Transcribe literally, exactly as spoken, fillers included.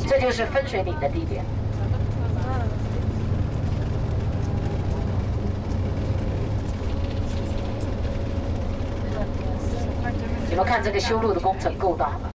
这就是分水岭的地点。你们看这个修路的工程够大吗？